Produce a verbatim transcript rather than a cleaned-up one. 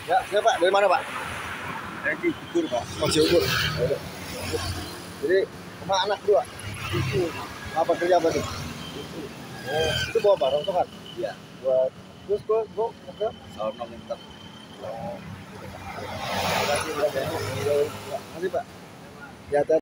Ya, saya Pak, dari mana Pak? Saya di Bogor, Pak. Oh, Ciukur. Jadi, sama anak dua? Itu, Apa kerja apa tuh? itu. Oh, itu bawa apa? Rongsokan? Iya. Buat, terus gue, gue, ke? Sono minta. Oh. Terima kasih, Terima kasih Pak. Ya,